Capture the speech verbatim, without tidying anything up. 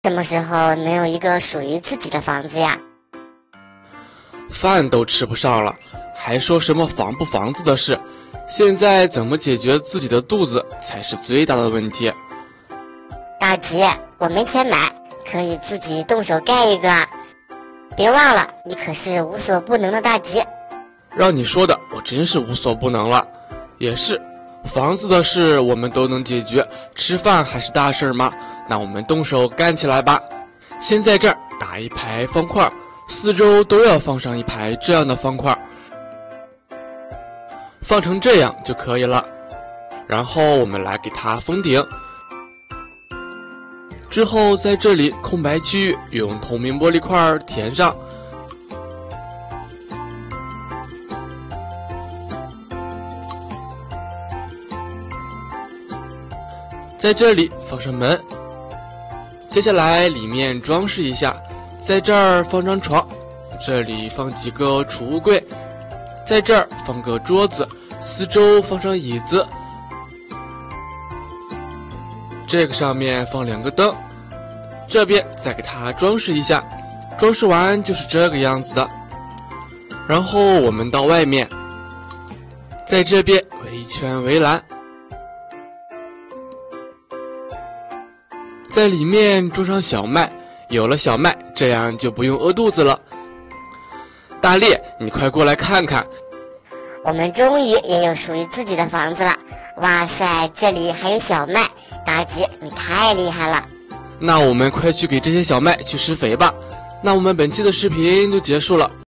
什么时候能有一个属于自己的房子呀？ 饭都吃不上了，还说什么房不房子的事？现在怎么解决自己的肚子才是最大的问题。 大吉，我没钱买，可以自己动手盖一个啊！别忘了，你可是无所不能的大吉。 让你说的，我真是无所不能了。也是，房子的事我们都能解决，吃饭还是大事吗？那我们动手干起来吧。先在这儿打一排方块，四周都要放上一排这样的方块，放成这样就可以了。然后我们来给它封顶，之后在这里空白区域用透明玻璃块填上，在这里放上门。接下来里面装饰一下，在这儿放张床，这里放几个储物柜，在这儿放个桌子，四周放上椅子，这个上面放两个灯，这边再给它装饰一下，装饰完就是这个样子的。然后我们到外面，在这边围一圈围栏，在里面种上小麦，有了小麦，这样就不用饿肚子了。大烈，你快过来看看， 我们终于也有属于自己的房子了！哇塞，这里还有小麦，大吉，你太厉害了！ 那我们快去给这些小麦去施肥吧。那我们本期的视频就结束了，